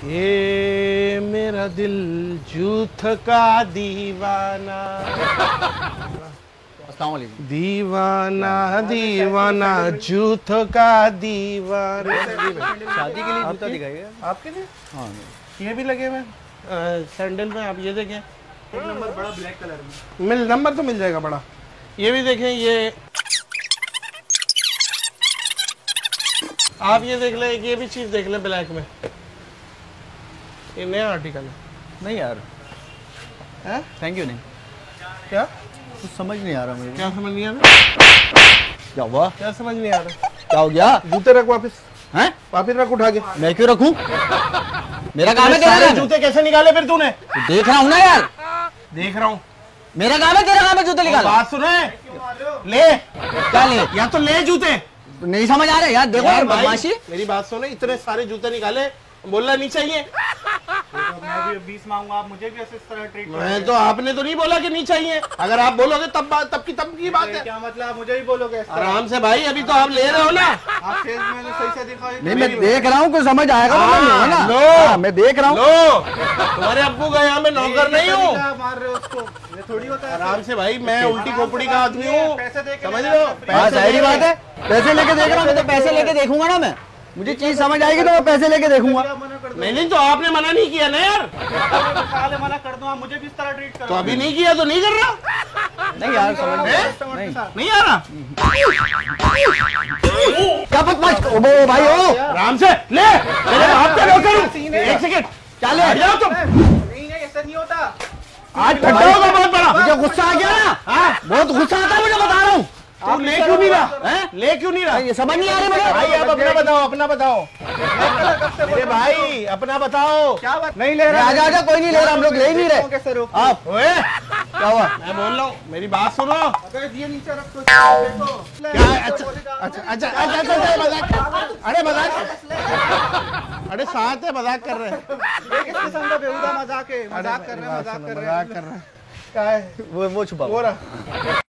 ये मेरा दिल जूथ का दीवाना। दीवाना दीवाना जूथ का दीवाना। शादी के लिए जूता दिखाइए आपके लिए। हाँ ये भी लगे हुए सैंडल में। आप ये देखें, एक नंबर बड़ा ब्लैक कलर में नंबर तो मिल जाएगा बड़ा। ये भी देखें, ये आप ये देख लें, ये भी चीज देख लें ब्लैक में। ये नया आर्टिकल है। नहीं यार, थैंक यू। नहीं क्या कुछ समझ नहीं आ रहा मुझे। क्या समझ नहीं आ रहा? क्या हुआ? क्या समझ नहीं आ रहा? क्या हो गया? जूते रख वापस। हैं? वापस रख उठा के। मैं क्यों रखूं? मेरा काम है तेरा काम। जूते कैसे निकाले फिर तूने? देख रहा हूँ ना यार, देख रहा हूँ। मेरा काम है तेरा काम है जूते निकाल। बात सुने, ले। क्या ले? या तो ले जूते। नहीं समझ आ रहा यार। देखो यार बदमाशी। मेरी बात सुने, इतने सारे जूते निकाले, बोलना नहीं चाहिए। मैं भी 20 मांगूंगा, आप मुझे भी ऐसे इस तरह ट्रीट करोगे? मैं तो आपने तो नहीं बोला कि नहीं चाहिए। अगर आप बोलोगे तब की बात है। क्या मतलब आप मुझे ही बोलोगे इस तरह? आराम से भाई, अभी तो आप ले रहे हो ना। आप फेस मैंने सही से दिखाई नहीं, मैं देख रहा हूँ, कुछ समझ आएगा तो ना। लो, मैं देख रहा हूँ। लो, तुम्हारे अब्बू का यहाँ मैं नौकर नहीं हूँ। मार रहे हो उसको, ये थोड़ी होता है। आराम से भाई, मैं उल्टी खोपड़ी का आदमी हूँ, पैसे दे के समझ लो। सही बात है, पैसे लेके देख रहा हूँ। तो पैसे लेके देखूंगा ना मैं, मुझे चीज समझ आएगी तो मैं पैसे लेके देखूंगा। नहीं तो आपने मना नहीं किया ना यार। मना कर दो, आप मुझे भी इस तरह ट्रीट करो। तो अभी नहीं किया तो नहीं कर रहा। नहीं यार समझ नहीं आ रहा। क्या बदमाश ओ भाई ओ। आराम से ले, मेरे हाथ पे नौकर हूं। एक सेकंड, क्या ले जाओ तुम। नहीं ऐसा नहीं होता। आज खड्डा होगा बहुत बड़ा। मुझे गुस्सा आ गया ना। हाँ बहुत गुस्सा आता है मुझे, बता रहा हूँ। तू ले क्यों नहीं रहा? ले क्यों नहीं रहा? ये समझ नहीं आ रही मुझे। भाई आप अपना बताओ, अपना बताओ। अरे भाई अपना बताओ। क्या बात? नहीं ले रहा। आजा आजा, कोई नहीं ले रहा, हम लोग ले ही नहीं रहे। कैसे रोक? आप ओए, क्या हुआ? मैं बोल रहा हूँ, मेरी बात सुनो। अगर ये नीचे रख तो देखो। क्या? अच्छा मजाक। अरे मजाक, अरे साथ है, मजाक कर रहे हैं। ये किस किस्म का बेहुदा मजाक है? मजाक कर रहे हैं, मजाक कर रहे हैं। क्या है वो छुपा वो रहा।